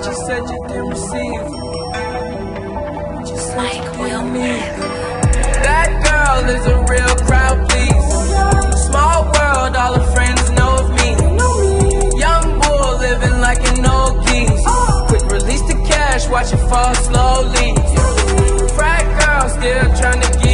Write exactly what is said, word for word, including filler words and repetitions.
but you said you didn't receive. Just like Will me. That girl is a real crowd, please. Small world, all her friends know of me. Young bull living like an old geese. Quick release the cash, watch it fall slowly. Frat girl still trying to get